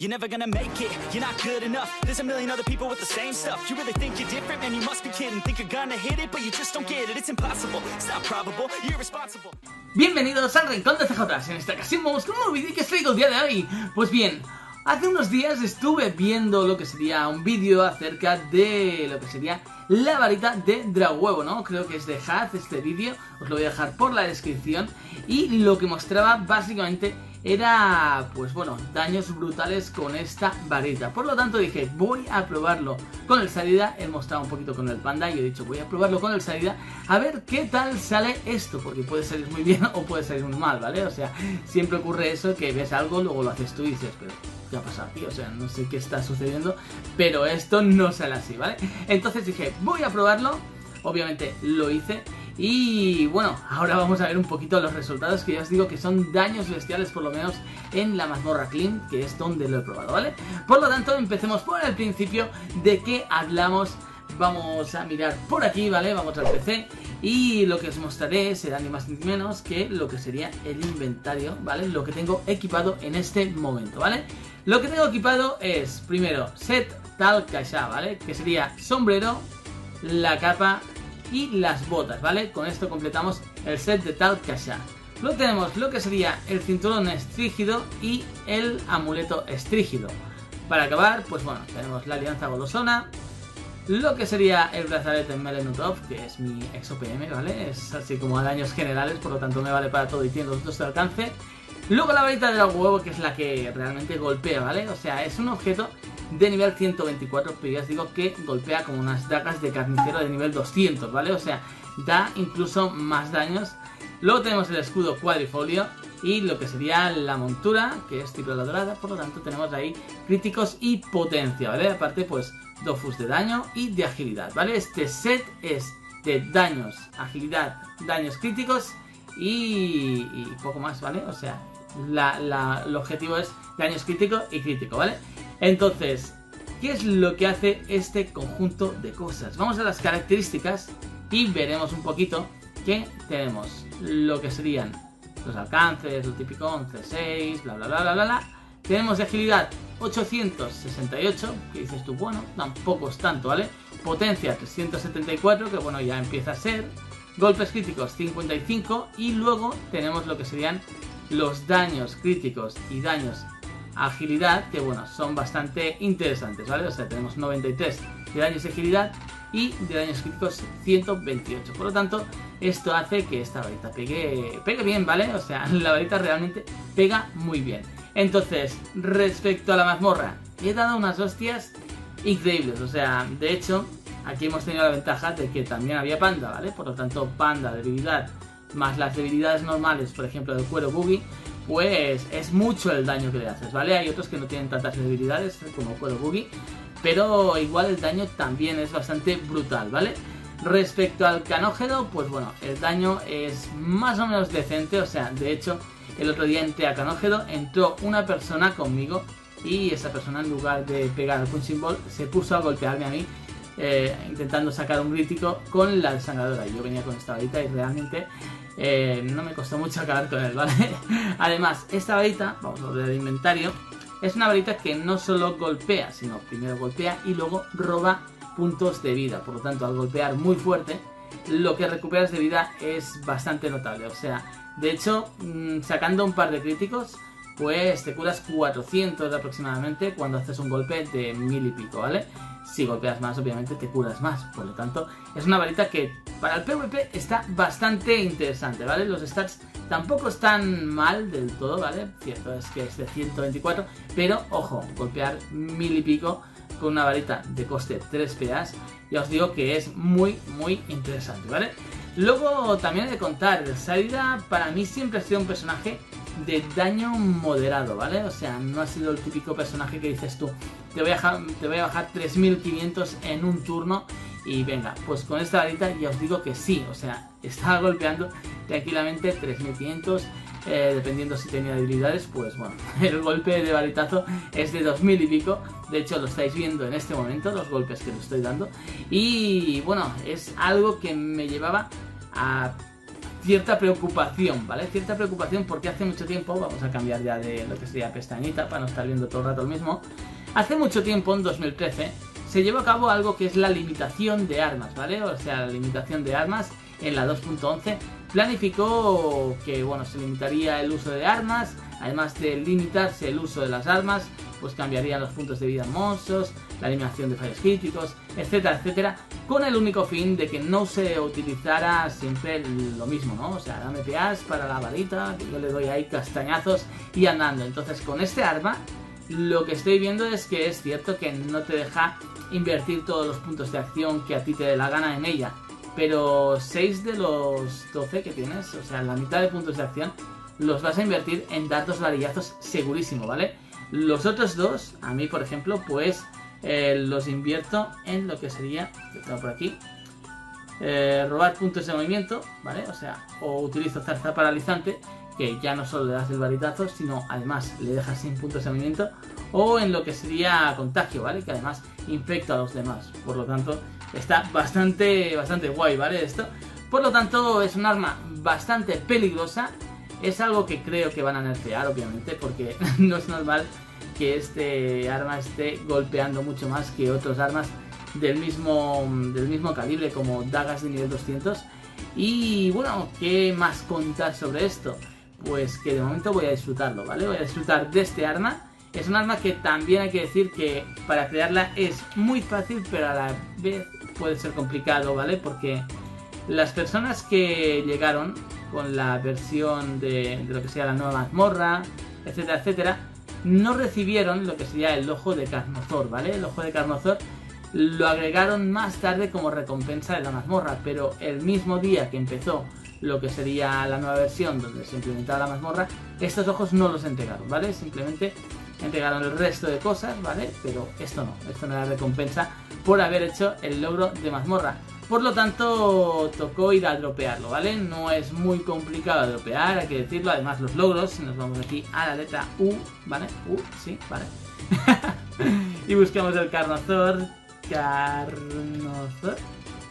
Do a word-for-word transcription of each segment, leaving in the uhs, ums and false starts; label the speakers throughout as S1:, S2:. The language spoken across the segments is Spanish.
S1: You're never gonna make it, you're not good enough. There's a million other people with the same stuff. You really think you're different? Man, you must be kidding. Think you're gonna hit it, but you just don't get it. It's impossible, it's not probable, you're irresponsible.
S2: Bienvenidos al Rincón de C J. En esta ocasión vamos con un nuevo vídeo que os traigo el día de hoy. Pues bien, hace unos días estuve viendo lo que sería un vídeo acerca de lo que sería la varita de Draghuevo, ¿no? Creo que es de Haz este vídeo, os lo voy a dejar por la descripción. Y lo que mostraba básicamente era, pues bueno, daños brutales con esta varita. Por lo tanto dije, voy a probarlo con el Sarida. He mostrado un poquito con el Panda y he dicho, voy a probarlo con el Sarida a ver qué tal sale esto, porque puede salir muy bien o puede salir muy mal, ¿vale? O sea, siempre ocurre eso, que ves algo, luego lo haces tú y dices, pero ¿qué ha pasado aquí? O sea, no sé qué está sucediendo, pero esto no sale así, ¿vale? Entonces dije, voy a probarlo. Obviamente lo hice. Y bueno, ahora vamos a ver un poquito los resultados, que ya os digo que son daños bestiales, por lo menos en la mazmorra clean, que es donde lo he probado, ¿vale? Por lo tanto, empecemos por el principio. ¿De qué hablamos? Vamos a mirar por aquí, ¿vale? Vamos al P C y lo que os mostraré será ni más ni menos que lo que sería el inventario, ¿vale? Lo que tengo equipado en este momento, ¿vale? Lo que tengo equipado es, primero, set Tal Kasha, ¿vale? Que sería sombrero, la capa y las botas, ¿vale? Con esto completamos el set de Tal Kasha. Luego tenemos lo que sería el cinturón estrígido y el amuleto estrígido. Para acabar, pues bueno, tenemos la alianza golosona, lo que sería el brazalete Melenutov, que es mi ex O P M, ¿vale? Es así como a daños generales, por lo tanto me vale para todo y tiene los dos de alcance. Luego la varita de Draghuevo, que es la que realmente golpea, ¿vale? O sea, es un objeto de nivel ciento veinticuatro, pero ya os digo que golpea como unas dagas de carnicero de nivel doscientos, ¿vale? O sea, da incluso más daños. Luego tenemos el escudo cuadrifolio y lo que sería la montura, que es tipo la dorada, por lo tanto tenemos ahí críticos y potencia, ¿vale? Aparte, pues, dofus de daño y de agilidad, ¿vale? Este set es de daños, agilidad, daños críticos y, y poco más, ¿vale? O sea, la, la, el objetivo es daños críticos y crítico, ¿vale? Entonces, ¿qué es lo que hace este conjunto de cosas? Vamos a las características y veremos un poquito que tenemos lo que serían los alcances, lo típico once seis, bla bla bla bla bla bla. Tenemos de agilidad ochocientos sesenta y ocho, que dices tú, bueno, tampoco es tanto, ¿vale? Potencia trescientos setenta y cuatro, que bueno, ya empieza a ser. Golpes críticos cincuenta y cinco y luego tenemos lo que serían los daños críticos y daños agilidad, que bueno, son bastante interesantes, ¿vale? O sea, tenemos noventa y tres de daños de agilidad y de daños críticos ciento veintiocho. Por lo tanto, esto hace que esta varita pegue, pegue bien, ¿vale? O sea, la varita realmente pega muy bien. Entonces, respecto a la mazmorra, he dado unas hostias increíbles. O sea, de hecho, aquí hemos tenido la ventaja de que también había panda, ¿vale? Por lo tanto, panda, debilidad, más las debilidades normales, por ejemplo, del cuero boogie, pues es mucho el daño que le haces, ¿vale? Hay otros que no tienen tantas debilidades como cuero boogie, pero igual el daño también es bastante brutal, ¿vale? Respecto al canógedo, pues bueno, el daño es más o menos decente. O sea, de hecho, el otro día entré a canógedo, entró una persona conmigo y esa persona, en lugar de pegar al punching ball, se puso a golpearme a mí, eh, intentando sacar un crítico con la desangradora. Yo venía con esta varita y realmente eh, no me costó mucho acabar con él, ¿vale? Además, esta varita, vamos a ver el inventario, es una varita que no solo golpea, sino primero golpea y luego roba puntos de vida. Por lo tanto, al golpear muy fuerte, lo que recuperas de vida es bastante notable. O sea, de hecho, mmm, sacando un par de críticos, pues te curas cuatrocientos aproximadamente cuando haces un golpe de mil y pico, ¿vale? Si golpeas más, obviamente te curas más. Por lo tanto, es una varita que para el PvP está bastante interesante, ¿vale? Los stats tampoco están mal del todo, ¿vale? Cierto es que es de ciento veinticuatro, pero ojo, golpear mil y pico con una varita de coste tres P As, ya os digo que es muy, muy interesante, ¿vale? Luego también he de contar, el Sarida para mí siempre ha sido un personaje de daño moderado, ¿vale? O sea, no ha sido el típico personaje que dices tú, te voy a bajar, te voy a bajar tres mil quinientos en un turno y venga. Pues con esta varita ya os digo que sí, o sea, estaba golpeando tranquilamente tres mil quinientos, eh, dependiendo si tenía debilidades, pues bueno, el golpe de varitazo es de dos mil y pico. De hecho, lo estáis viendo en este momento, los golpes que le estoy dando. Y bueno, es algo que me llevaba a cierta preocupación, ¿vale? Cierta preocupación porque hace mucho tiempo, vamos a cambiar ya de lo que sería pestañita para no estar viendo todo el rato el mismo. Hace mucho tiempo, en dos mil trece, se llevó a cabo algo que es la limitación de armas, ¿vale? O sea, la limitación de armas en la dos punto once planificó que, bueno, se limitaría el uso de armas, además de limitarse el uso de las armas, pues cambiarían los puntos de vida en monstruos, la eliminación de fallos críticos, etcétera, etcétera, con el único fin de que no se utilizara siempre lo mismo, ¿no? O sea, dame P As para la varita, que yo le doy ahí castañazos y andando. Entonces, con este arma, lo que estoy viendo es que es cierto que no te deja invertir todos los puntos de acción que a ti te dé la gana en ella, pero seis de los doce que tienes, o sea, la mitad de puntos de acción, los vas a invertir en dar dos varillazos segurísimo, ¿vale? Los otros dos, a mí por ejemplo, pues eh, los invierto en lo que sería, que tengo por aquí, eh, robar puntos de movimiento, ¿vale? O sea, o utilizo zarza paralizante, que ya no solo le das el varitazo, sino además le dejas sin puntos de movimiento, o en lo que sería contagio, ¿vale? Que además infecta a los demás. Por lo tanto, está bastante, bastante guay, ¿vale? Esto. Por lo tanto, es un arma bastante peligrosa. Es algo que creo que van a nerfear, obviamente, porque no es normal que este arma esté golpeando mucho más que otras armas del mismo, del mismo calibre, como dagas de nivel doscientos. Y bueno, ¿qué más contar sobre esto? Pues que de momento voy a disfrutarlo, ¿vale? Voy a disfrutar de este arma. Es un arma que también hay que decir que para crearla es muy fácil, pero a la vez puede ser complicado, ¿vale? Porque las personas que llegaron con la versión de, de lo que sea la nueva mazmorra, etcétera, etcétera, no recibieron lo que sería el ojo de Carnosaur, ¿vale? El ojo de Carnosaur lo agregaron más tarde como recompensa de la mazmorra, pero el mismo día que empezó lo que sería la nueva versión donde se implementaba la mazmorra, estos ojos no los entregaron, ¿vale? Simplemente entregaron el resto de cosas, ¿vale? Pero esto no, esto no era recompensa por haber hecho el logro de mazmorra. Por lo tanto, tocó ir a dropearlo, ¿vale? No es muy complicado dropear, hay que decirlo. Además, los logros, si nos vamos aquí a la letra U, ¿vale? U, sí, ¿vale? Y buscamos el Carnosaur. Carnosaur.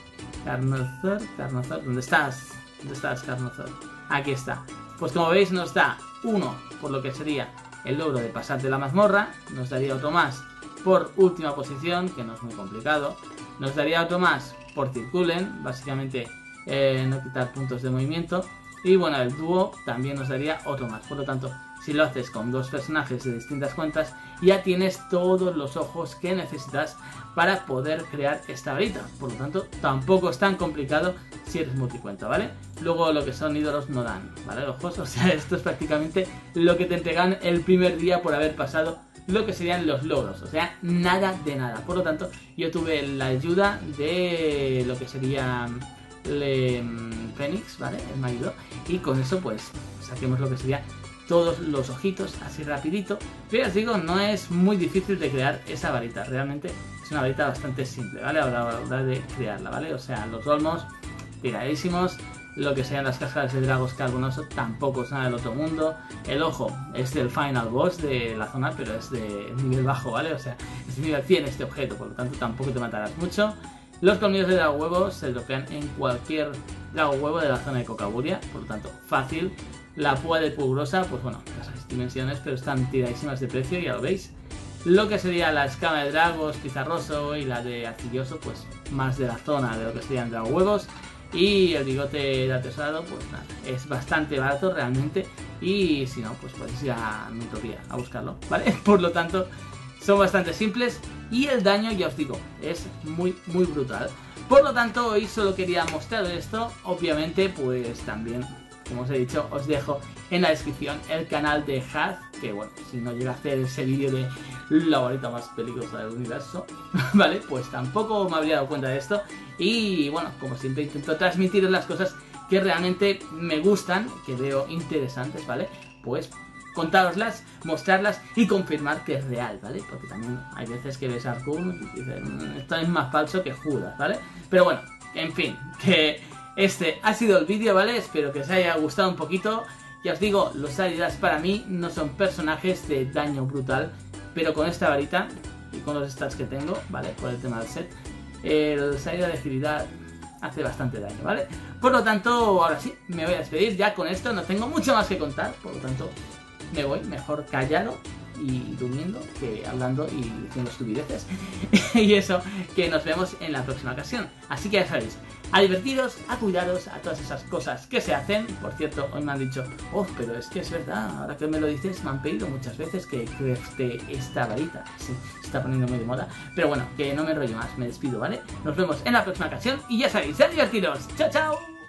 S2: Carnosaur, Carnosaur. ¿Dónde estás? ¿Dónde estás, Carnosaur? Aquí está. Pues como veis, nos da uno por lo que sería el logro de pasar de la mazmorra. Nos daría otro más por última posición, que no es muy complicado. Nos daría otro más por circulen, básicamente eh, no quitar puntos de movimiento. Y bueno, el dúo también nos daría otro más. Por lo tanto, si lo haces con dos personajes de distintas cuentas, ya tienes todos los ojos que necesitas para poder crear esta varita. Por lo tanto, tampoco es tan complicado si eres multicuenta, ¿vale? Luego lo que son ídolos no dan, ¿vale? Ojos, o sea, esto es prácticamente lo que te entregan el primer día por haber pasado lo que serían los logros, o sea, nada de nada. Por lo tanto, yo tuve la ayuda de lo que sería le, Fénix, ¿vale? Él me ayudó, y con eso pues saquemos lo que sería todos los ojitos así rapidito. Pero os digo, no es muy difícil de crear esa varita, realmente es una varita bastante simple, ¿vale? A la hora de crearla, ¿vale? O sea, los olmos tiradísimos. Lo que sean las cascadas de dragos carbonoso tampoco es nada del otro mundo. El ojo es del final boss de la zona, pero es de nivel bajo, ¿vale? O sea, es de nivel cien este objeto, por lo tanto tampoco te matarás mucho. Los colmillos de drago huevo se dropean en cualquier drago huevo de la zona de Cocaburia, por lo tanto fácil. La púa de pulgrosa, pues bueno, esas dimensiones, pero están tiradísimas de precio, ya lo veis. Lo que sería la escama de dragos, pizarroso, y la de arcilloso, pues más de la zona de lo que serían drago huevos. Y el bigote de atesorado, pues nada, es bastante barato realmente. Y si no, pues podéis ir a Nutopía a buscarlo, ¿vale? Por lo tanto, son bastante simples. Y el daño, ya os digo, es muy, muy brutal. Por lo tanto, hoy solo quería mostrar esto. Obviamente, pues también, como os he dicho, os dejo en la descripción el canal de Haz, que bueno, si no llega a hacer ese vídeo de la varita más peligrosa del universo, ¿vale? Pues tampoco me habría dado cuenta de esto. Y bueno, como siempre intento transmitir las cosas que realmente me gustan, que veo interesantes, ¿vale? Pues contároslas, mostrarlas y confirmar que es real, ¿vale? Porque también hay veces que ves a Arkun y dices, esto es más falso que Judas, ¿vale? Pero bueno, en fin, que este ha sido el vídeo, ¿vale? Espero que os haya gustado un poquito. Ya os digo, los Saridas para mí no son personajes de daño brutal, pero con esta varita y con los stats que tengo, ¿vale? Por el tema del set, el Sarida de agilidad hace bastante daño, ¿vale? Por lo tanto, ahora sí, me voy a despedir ya con esto, no tengo mucho más que contar, por lo tanto, me voy mejor callado y durmiendo que hablando y diciendo estupideces. Y eso, que nos vemos en la próxima ocasión. Así que ya sabéis, a divertiros, a cuidaros, a todas esas cosas que se hacen. Por cierto, hoy me han dicho, oh, pero es que es verdad, ahora que me lo dices, me han pedido muchas veces que crafte esta varita. Sí, se está poniendo muy de moda. Pero bueno, que no me enrollo más, me despido, ¿vale? Nos vemos en la próxima ocasión y ya sabéis, a divertiros. ¡Chao, chao!